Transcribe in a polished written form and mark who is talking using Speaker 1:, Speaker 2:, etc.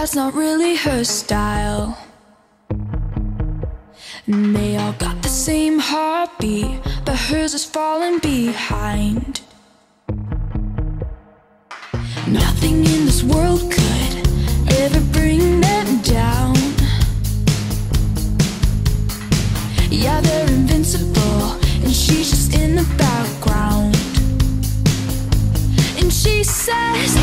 Speaker 1: that's not really her style. And they all got the same heartbeat, but hers is falling behind. Nothing in this world could ever bring them down. Yeah, they're invincible, and she's just in the background. And she says